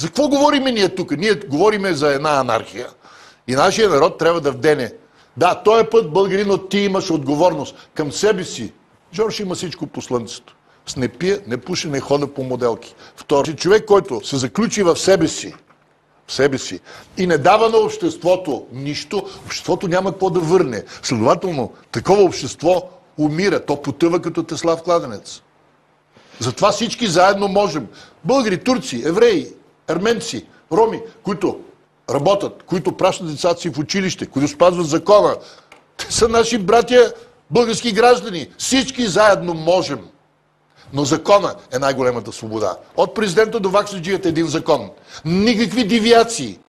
За какво говориме ние тук? Ние говориме за една анархия. И нашия народ трябва да вдене. Да, този път, българино, ти имаш отговорност към себе си. Жорж има всичко по слънцето. С не пие, не пуше, не хода по моделки. Втори човек, който се заключи в себе си и не дава на обществото нищо, обществото няма какво да върне. Следователно, такова общество умира. То потъва като Тесла в кладенец. Затова всички заедно можем. Българи, турци, евреи, арменци, роми, които работят, които пращат децата си в училище, които спазват закона. Те са наши братя, български граждани. Всички заедно можем. Но закона е най-големата свобода. От президента до ваксаджията един закон. Никакви девиации.